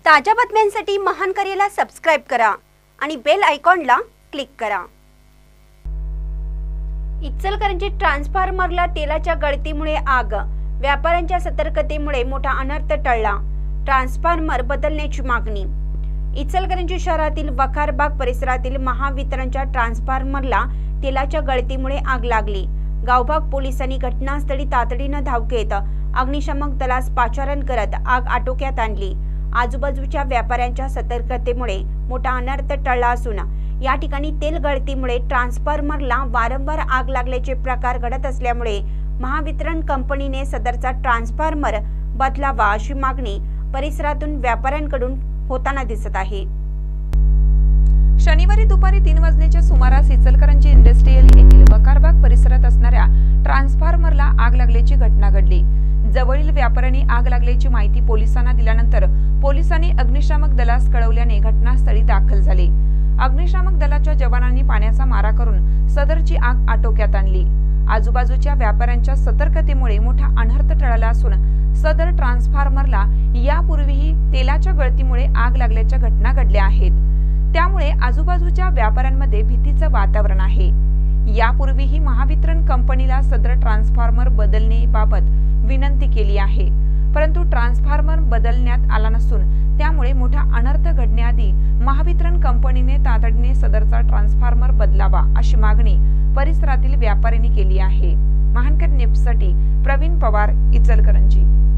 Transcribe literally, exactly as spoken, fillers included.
ताज्या बातम्यांसाठी महान करेला सबस्क्राइब करा आणि बेल आयकॉनला क्लिक करा। इचलकरंजी ट्रान्सफॉर्मरला तेलाच्या गळतीमुळे आग, व्यापाऱ्यांच्या सतर्कतेमुळे मोठा अनर्थ टळला। ट्रान्सफॉर्मर बदलण्याची मागणी। इचलकरंजी शहरातील वखारबाग परिसरातील महावितरणच्या ट्रान्सफॉर्मरला तेलाच्या गळतीमुळे आग लागली। गावभाग पोलिसांनी घटनास्थळी तातडीने धाव घेत अग्निशमक दलास पाचारण करत आग आटोक्यात आणली। आजूबाजूच्या व्यापाऱ्यांच्या सतर्कतेमुळे मोठा अनर्थ टळला असून या ठिकाणी तेल गळतीमुळे ट्रान्सफॉर्मरला वारंवार आग लागल्याचे प्रकार घडत असल्यामुळे महावितरण कंपनीने सदरचा ट्रान्सफॉर्मर बदलावा अशी मागणी परिसरातून व्यापाऱ्यांकडून होताना दिसत आहे। शनिवारी दुपारी तीन वाजण्याच्या सुमारास इचलकरंजी इंडस्ट्रियल येथील वखारबाग परिसरात असणाऱ्या ट्रान्सफॉर्मरला आग लागल्याची घटना घडली। जवळील व्यापाऱ्यांनी आग लागल्याची माहिती पोलिसांना दिल्यानंतर पोलिसांनी अग्निशामक दलास कळवल्याने घटनास्थळी दाखल झाले। अग्निशामक दलाच्या जवानांनी पाण्याचा मारा करून सदरची आग आटोक्यात आणली। आजूबाजूच्या व्यापाऱ्यांच्या सतर्कतेमुळे मोठा अनर्थ टळला असून सदर ट्रान्सफॉर्मरला यापूर्वीही तेलाच्या गळतीमुळे आग लागल्याच्या घटना घडल्या आहेत। त्यामुळे आजूबाजूच्या व्यापाऱ्यांमध्ये भीतीचे वातावरण आहे। यापूर्वीही महावितरण कंपनीला सदर ट्रान्सफॉर्मर बदलण्याबाबत विनंती केली आहे, परंतु ट्रान्सफॉर्मर बदलण्यात आला नसून त्यामुळे मोठा अनर्थ घडण्याआधी महावितरण कंपनीने तातडीने सदरचा ट्रान्सफॉर्मर बदलावा अशी मागणी परिसरातील व्यापाऱ्यांनी केली आहे। महानकर न्यूजसाठी प्रवीण पवार, इचलकरंजी।